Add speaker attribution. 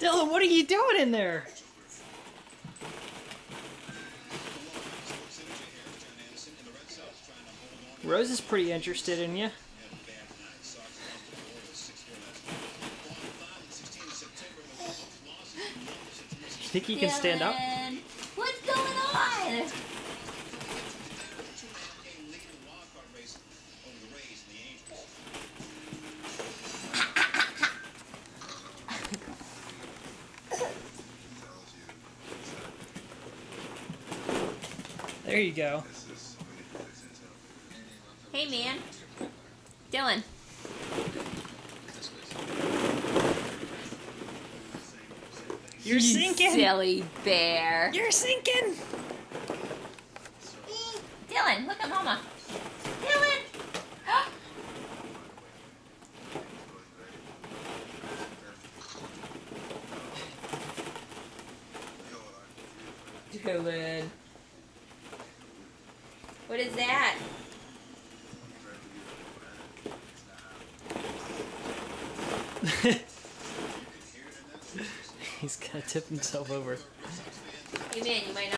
Speaker 1: Dylan, what are you doing in there? Rose is pretty interested in you. You think you can stand up?
Speaker 2: Dylan, what's going on?
Speaker 1: There you go.
Speaker 2: Hey, man. Dylan.
Speaker 1: You're sinking.
Speaker 2: Silly bear.
Speaker 1: You're sinking.
Speaker 2: Dylan, look at Mama. Dylan. Dylan. What is that?
Speaker 1: He's gonna tip himself over.
Speaker 2: Hey, man, you might not.